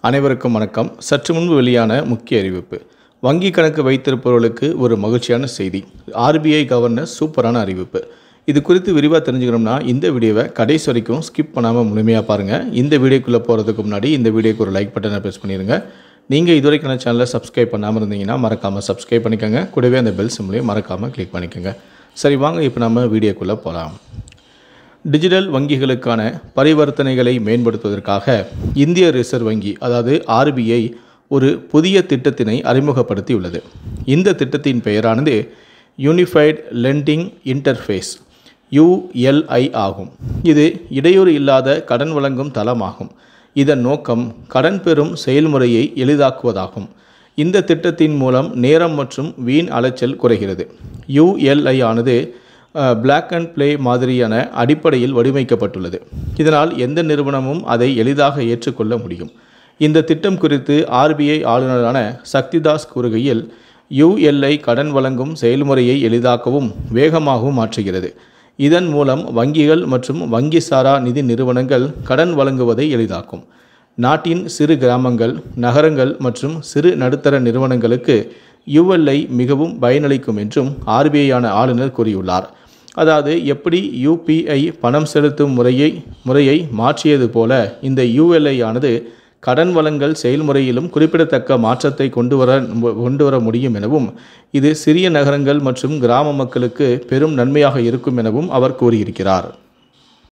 அனைவருக்கும் வணக்கம். சற்று முன்பு வெளியான முக்கிய அறிவிப்பு. வங்கி கணக்கு வைத்திருப்பவர்களுக்கு ஒரு மகிழ்ச்சியான செய்தி. ஆர்பிஐ கவர்னர் சூப்பரான அறிவிப்பு. இது குறித்து விரிவாக தெரிஞ்சுக்கணும்னா இந்த வீடியோவை கடைசி வரைக்கும் ஸ்கிப் பண்ணாமல் முழுமையாக பாருங்கள். இந்த வீடியோக்குள்ளே போகிறதுக்கு முன்னாடி இந்த வீடியோக்கு ஒரு லைக் பட்டனை ப்ரெஸ் பண்ணிடுங்க. நீங்கள் இதுவரைக்கான சேனலை சப்ஸ்கிரைப் பண்ணாமல் இருந்தீங்கன்னா மறக்காமல் சப்ஸ்கிரைப் பண்ணிக்கோங்க. கூடவே அந்த பெல் சிம்லையும் மறக்காமல் கிளிக் பண்ணிக்கோங்க. சரி, வாங்க இப்போ நம்ம வீடியோக்குள்ளே போகலாம். டிஜிட்டல் வங்கிகளுக்கான பரிவர்த்தனைகளை மேம்படுத்துவதற்காக இந்திய ரிசர்வ் வங்கி அதாவது ஆர்பிஐ ஒரு புதிய திட்டத்தினை அறிமுகப்படுத்தியுள்ளது. இந்த திட்டத்தின் பெயரானது யூனிஃபைட் லெண்டிங் இன்டர்ஃபேஸ் ULI ஆகும். இது இடையூறு இல்லாத கடன் வழங்கும் தளமாகும். இதன் நோக்கம் கடன் பெறும் செயல்முறையை எளிதாக்குவதாகும். இந்த திட்டத்தின் மூலம் நேரம் மற்றும் வீண் அலைச்சல் குறைகிறது. ULI ஆனது பிளாக் அண்ட் ப்ளே மாதிரியான அடிப்படையில் வடிவமைக்கப்பட்டுள்ளது. இதனால் எந்த நிறுவனமும் அதை எளிதாக ஏற்றுக்கொள்ள முடியும். இந்த திட்டம் குறித்து ஆர்பிஐ ஆளுநரான சக்திதாஸ் கூறுகையில், ULI கடன் வழங்கும் செயல்முறையை எளிதாக்கவும் வேகமாகவும் மாற்றுகிறது. இதன் மூலம் வங்கிகள் மற்றும் வங்கி சாரா நிதி நிறுவனங்கள் கடன் வழங்குவதை எளிதாக்கும். நாட்டின் சிறு கிராமங்கள், நகரங்கள் மற்றும் சிறு நடுத்தர நிறுவனங்களுக்கு ULI மிகவும் பயனளிக்கும் என்றும் ஆர்பிஐ ஆளுநர் கூறியுள்ளார். அதாவது எப்படி UPI பணம் செலுத்தும் முறையை மாற்றியது போல இந்த ULI ஆனது கடன் வழங்கல் செயல்முறையிலும் குறிப்பிடத்தக்க மாற்றத்தை கொண்டு வர முடியும் எனவும் இது சிறிய நகரங்கள் மற்றும் கிராம மக்களுக்கு பெரும் நன்மையாக இருக்கும் எனவும் அவர் கூறியிருக்கிறார்.